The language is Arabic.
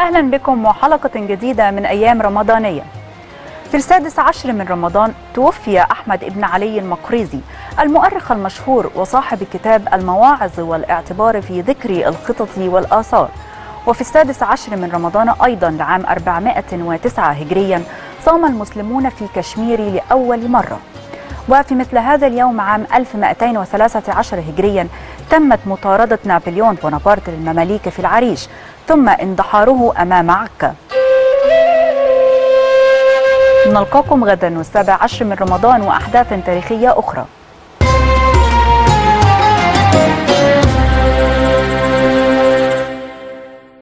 أهلا بكم وحلقة جديدة من أيام رمضانية. في 16 من رمضان توفي أحمد بن علي المقريزي المؤرخ المشهور وصاحب كتاب المواعظ والاعتبار في ذكر الخطط والآثار. وفي 16 من رمضان أيضا لعام 409 هجريا صام المسلمون في كشمير لأول مرة. وفي مثل هذا اليوم عام 1213 هجريا تمت مطاردة نابليون بونابرت للمماليك في العريش ثم اندحاره أمام عكا. نلقاكم غدا والسابع عشر من رمضان وأحداث تاريخية أخرى.